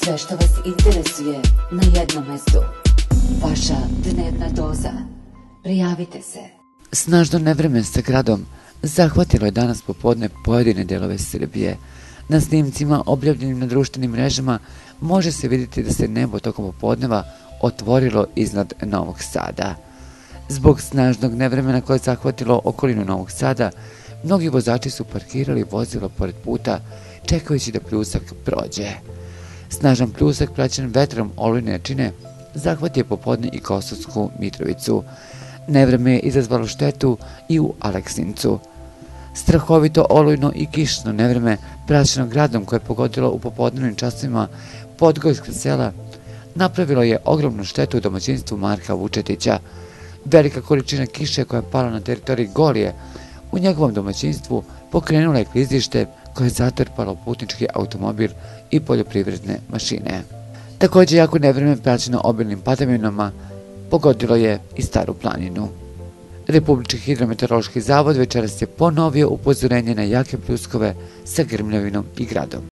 Sve što vas interesuje na jednom mestu. Vaša dnevna doza. Prijavite se. Snažno nevreme sa gradom zahvatilo je danas popodne pojedine delove Srbije. Na snimcima objavljenim na društvenim mrežama može se vidjeti da se nebo tokom popodneva otvorilo iznad Novog Sada. Zbog snažnog nevremena koje je zahvatilo okolinu Novog Sada, mnogi vozači su parkirali vozilo pored puta čekajući da pljusak prođe. Snažan pljusak praćen vetrom olujne jačine zahvatio je popodne i Kosovsku Mitrovicu. Nevreme je izazvalo štetu i u Aleksincu. Strahovito olujno i kišno nevreme praćeno gradom koje je pogodilo u popodnevnim časovima podgorska sela napravilo je ogromnu štetu u domaćinstvu Marka Vučetića. Velika količina kiše koja je pala na teritoriji Golije u njegovom domaćinstvu pokrenula je klizište koje je zatrpalo putnički automobil i poljoprivredne mašine. Također jako nevreme praćeno obilnim padavinama pogodilo je i Staru planinu. Republički hidrometeorološki zavod večeras je ponovio upozorenje na jake pljuskove sa grmljavinom i gradom.